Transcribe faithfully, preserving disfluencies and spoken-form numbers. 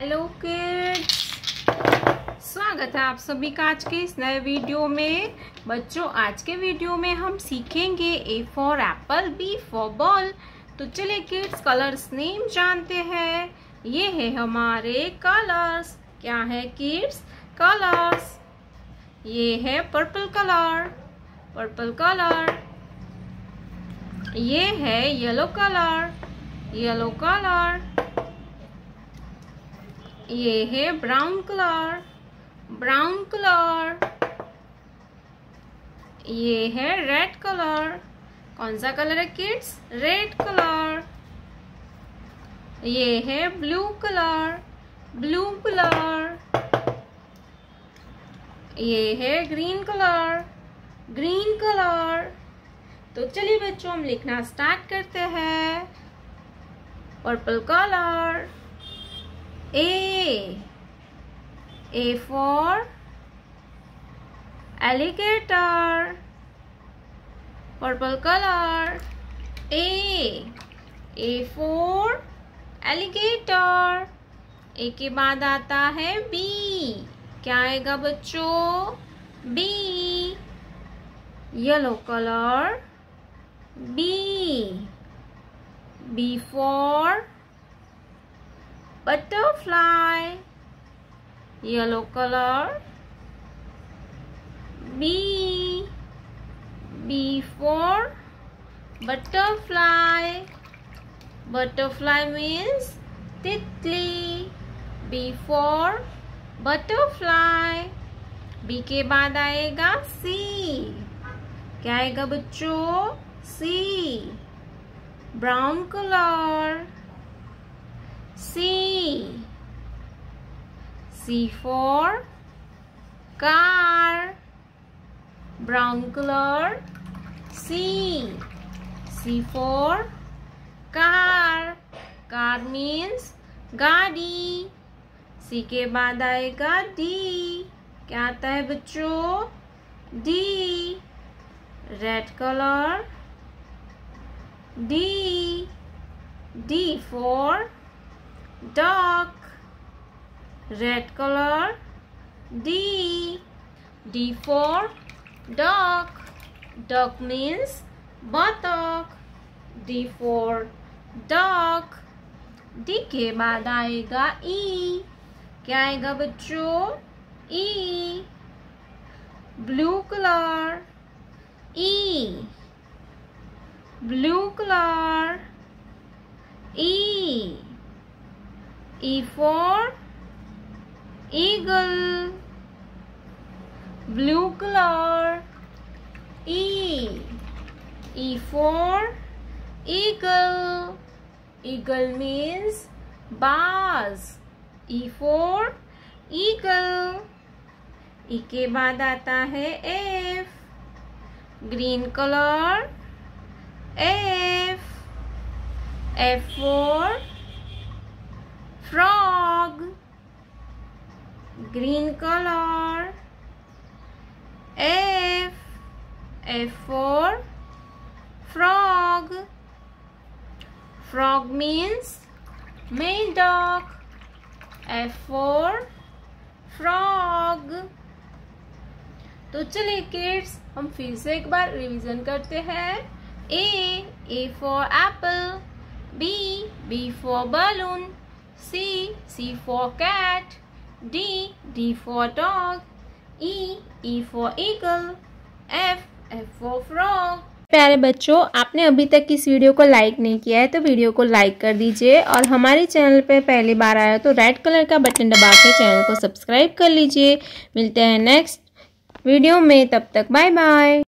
Hello kids, स्वागत है आप सभी का आज के इस नए वीडियो में। बच्चों, आज के वीडियो में हम सीखेंगे A for apple, B for ball. तो चलिए किड्स, कलर्स नेम जानते हैं। ये है हमारे कलर्स। क्या है किड्स? कलर्स। ये है पर्पल कलर, पर्पल कलर। ये है येलो कलर, येलो कलर। ये है ब्राउन कलर, ब्राउन कलर। ये है रेड कलर। कौन सा कलर है किड्स? Red colour. ये है ब्लू कलर, ब्लू कलर। ये है ग्रीन कलर, ग्रीन कलर। तो चलिए बच्चों, हम लिखना स्टार्ट करते हैं। Purple colour. A. A for alligator. Purple color. A. A for alligator. A के बाद आता है B. क्या आएगा बच्चों? B. Yellow color. B. B for butterfly. Yellow color. B. B for butterfly. Butterfly means तितली. B for butterfly. B के बाद आएगा C. क्या आएगा बच्चों? C. Brown color. C. C for car. Brown color. C. C for car. Car means गाड़ी. C के बाद आएगा D. क्या आता है बच्चों? D. Red color. D. D for duck. Red color. D. D for duck. Duck means बतख. D for duck. D के बाद आएगा E. क्या आएगा बच्चों? E. Blue color. E. Blue color. E. E for eagle. Blue color. E. E for eagle. Eagle means बाज. E for eagle. E के बाद आता है F. Green color. F. F for frog. Green color. F. F for frog. Frog means male dog. F for frog. तो चलिए kids, हम फिर से एक बार रिवीजन करते हैं। A. A for apple. B. B for balloon. C. C for cat. D. D for dog. E. E for eagle. F. F for frog. प्यारे बच्चों, आपने अभी तक इस वीडियो को लाइक नहीं किया है तो वीडियो को लाइक कर दीजिए, और हमारे चैनल पे पहली बार आया तो रेड कलर का बटन दबा के चैनल को सब्सक्राइब कर लीजिए। मिलते हैं नेक्स्ट वीडियो में, तब तक बाय बाय।